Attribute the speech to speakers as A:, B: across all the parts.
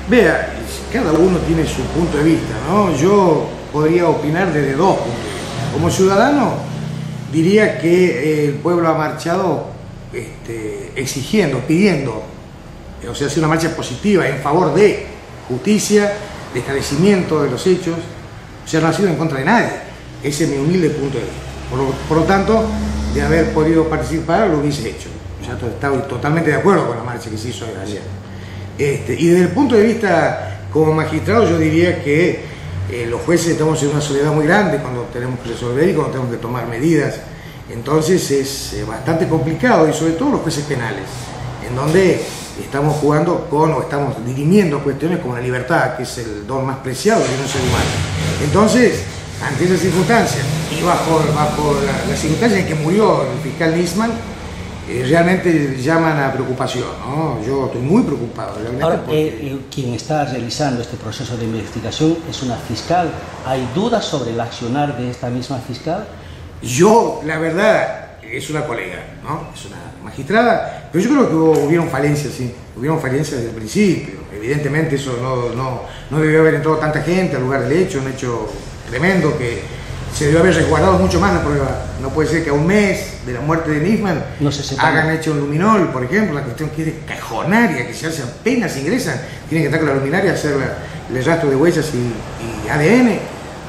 A: Vea, cada uno tiene su punto de vista, ¿no? Yo podría opinar desde dos puntos de vista. Como ciudadano, diría que el pueblo ha marchado exigiendo, pidiendo, o sea, hacer una marcha positiva en favor de justicia, de esclarecimiento de los hechos, o sea, no ha sido en contra de nadie. Ese es mi humilde punto de vista. Por lo tanto, de haber podido participar, lo hubiese hecho. Ya estaba totalmente de acuerdo con la marcha que se hizo ayer. Y desde el punto de vista como magistrado, yo diría que los jueces estamos en una soledad muy grande cuando tenemos que resolver y cuando tenemos que tomar medidas. Entonces es bastante complicado, y sobre todo los jueces penales, en donde estamos jugando con o estamos dirimiendo cuestiones como la libertad, que es el don más preciado de un ser humano. Entonces, ante esas circunstancias y bajo las circunstancias en que murió el fiscal Nisman, realmente llaman a preocupación, ¿no? Yo estoy muy preocupado realmente.
B: Ahora, quien está realizando este proceso de investigación es una fiscal. ¿Hay dudas sobre el accionar de esta misma fiscal?
A: Yo, la verdad, es una colega, ¿no? Es una magistrada, pero yo creo que hubieron falencias, sí. Hubieron falencias desde el principio. Evidentemente eso no debió haber entrado tanta gente al lugar del hecho, un hecho tremendo que se debió haber resguardado mucho más la prueba. No puede ser que a un mes de la muerte de Nisman hagan hecho un luminol, por ejemplo, la cuestión que es cajonaria, que se hace apenas ingresan, tienen que estar con la luminaria, hacer el rastro de huellas y ADN.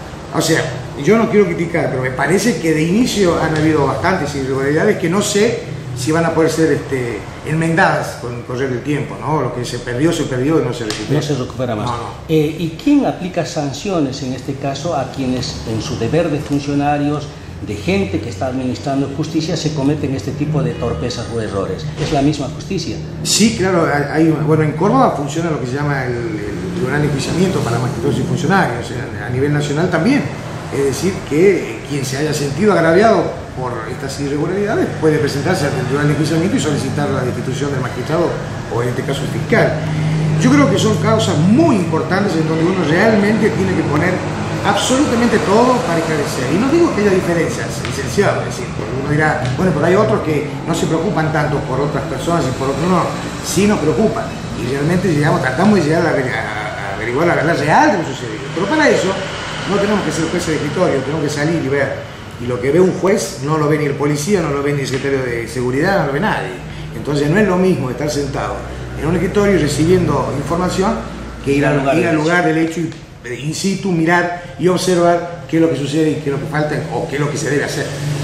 A: O sea, yo no quiero criticar, pero me parece que de inicio han habido bastantes irregularidades que no sé si van a poder ser enmendadas con el correr del tiempo, ¿no? Lo que se perdió y no se recupera.
B: No se recupera más.
A: No.
B: ¿Y quién aplica sanciones en este caso a quienes en su deber de funcionarios, de gente que está administrando justicia, se cometen este tipo de torpezas o errores? ¿Es la misma justicia?
A: Sí, claro. Bueno, en Córdoba funciona lo que se llama el Tribunal de Enjuiciamiento para magistrados y funcionarios. A nivel nacional también. Es decir, que quien se haya sentido agraviado por estas irregularidades puede presentarse ante el Tribunal de Enjuiciamiento y solicitar la destitución del magistrado o en este caso el fiscal. Yo creo que son causas muy importantes en donde uno realmente tiene que poner absolutamente todo para esclarecer. Y no digo que haya diferencias, licenciado, es decir, porque uno dirá, bueno, pero hay otros que no se preocupan tanto por otras personas y por otros no, sí nos preocupan. Y realmente tratamos de llegar a averiguar la verdad real de lo sucedido. Pero para eso no tenemos que ser jueces de escritorio, tenemos que salir y ver. Y lo que ve un juez no lo ve ni el policía, no lo ve ni el secretario de seguridad, no lo ve nadie. Entonces no es lo mismo estar sentado en un escritorio y recibiendo información que ir al lugar del hecho y in situ mirar y observar qué es lo que sucede y qué es lo que falta o qué es lo que se debe hacer.